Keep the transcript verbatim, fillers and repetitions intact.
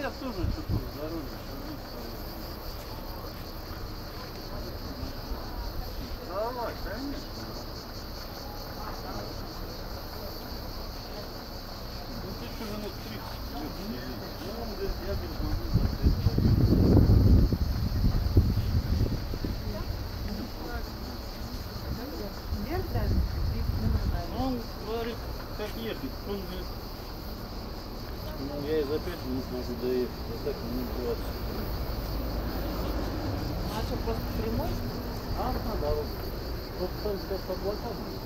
я тоже что-то с дороги. Давай, конечно. Ну ты что, минут тридцать. Ну, он говорит, я без могу закрыть. Он говорит, как ехать. Он говорит, ну, я и за пять минут могу доехать, а так минут двадцать. А что, просто прямой? А, да, вот. Вот только под облаками.